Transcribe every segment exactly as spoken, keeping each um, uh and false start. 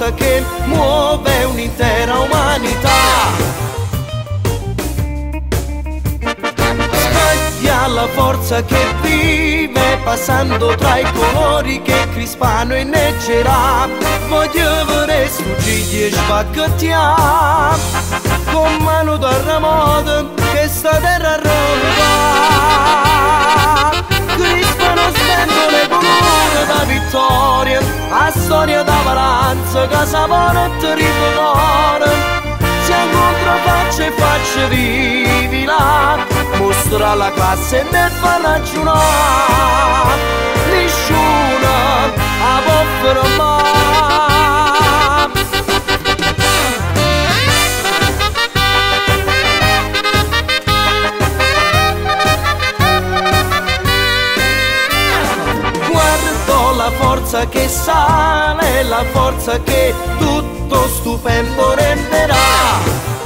forza che muove un'intera umanità. Scaglia la forza che vive passando tra i colori che crispano e inneggerà. Voglio vedere sfuggire e sbacchettiamo con mano terremoto che sta terra rompa. Crispano sventole colore da vittoria, a storia d'avalanza che sapore e territorio. Siamo contro faccia e faccia vivi là, mostra la classe nel faraggiunare. Nessuno a può fermare. Guardo la forza che sale, la forza che tutto stupendo renderà.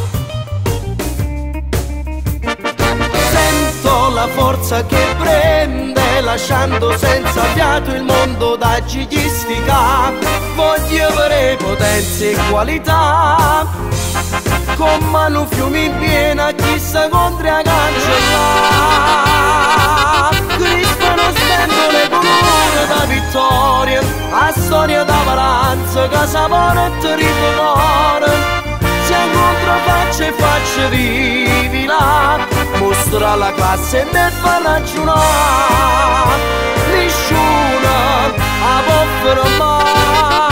Sento la forza che prende, lasciando senza fiato il mondo da gigistica. Voglio avere potenze e qualità, con mano fiumi in piena, chissà contro a cancellare. Crispano sventole colore da vittoria, a storia d'avalanza che sapore e territorio. Siamo contro faccia e faccia vivi là, mostra la classe nel faraggiunare. Nessuno a può fermare.